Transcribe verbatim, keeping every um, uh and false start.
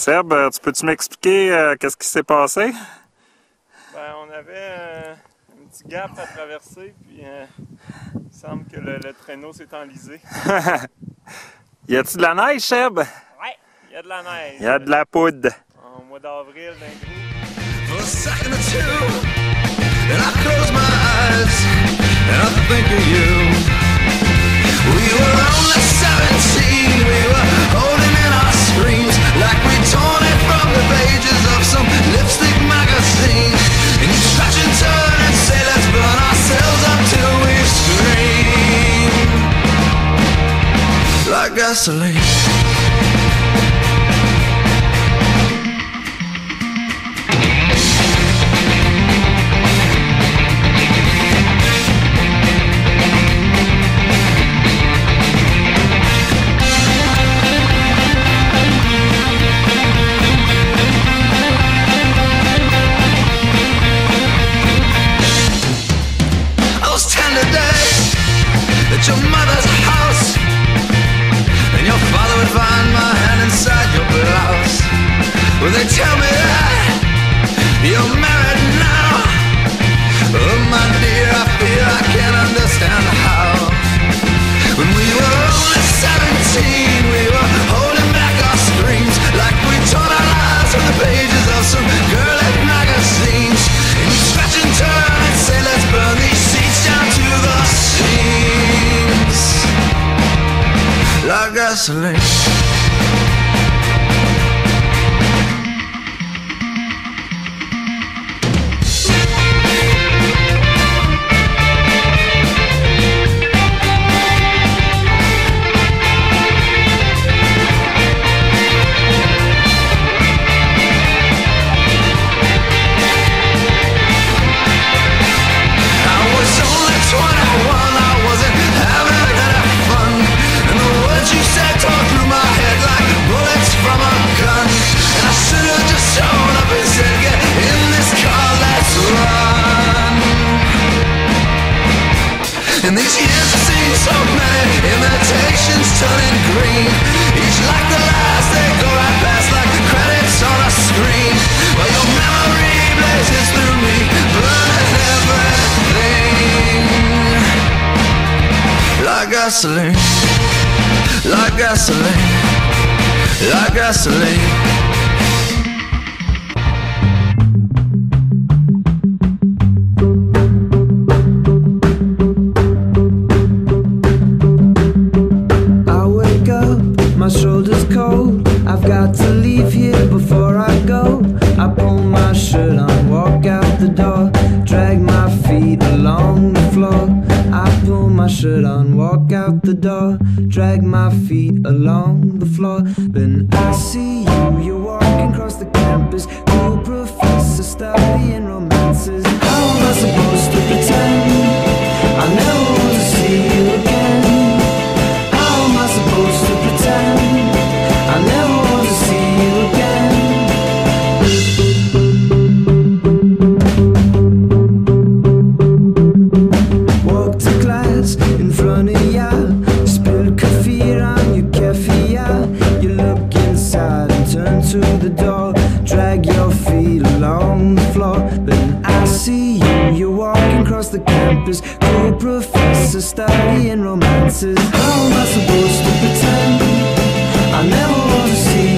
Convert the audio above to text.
Seb, tu peux-tu m'expliquer euh, qu'est-ce qui s'est passé? Ben, on avait euh, un petit gap à traverser, puis euh, il semble que le, le traîneau s'est enlisé. Y a-t-il de la neige, Seb? Ouais, il y a de la neige. Il y a de la poudre. En mois d'avril, d'un gros. For a second or two, and I close my eyes, and I think of you. We were only seventeen, we were holding in our screams like we torn it from the pages of some lipstick magazine. And you scratch and turn and say let's burn ourselves up till we scream like gasoline. At your mother's house, and your father would find my hand inside your blouse. Well, they tell me that you're married now. Oh my dear, I fear I can't understand how. When we were only seventeen, we were holding back our screams like we tore our lives from the pages of some girly magazines. And you scratch and turn and say let's burn these seats down to the seams like gasoline. And these years have seen so many imitations turning green. Each like the last, they go right past like the credits on a screen. Well, your memory blazes through me, burning everything like gasoline, like gasoline, like gasoline. My shoulder's cold, I've got to leave here before I go. I pull my shirt on, walk out the door, drag my feet along the floor. I pull my shirt on, walk out the door, drag my feet along the floor. Then I see you, you're walking across the campus, cool professor studying romances. How am I supposed to pretend I never want to see you again? How am I supposed to pretend I never want to see you again? Walk to class in front of ya, spilled coffee on your keffiyeh. You look inside and turn to the door, drag your feet along the floor. Then I see you, you're walking across the campus, cool professor studying romances. How am I supposed to pretend I never want to see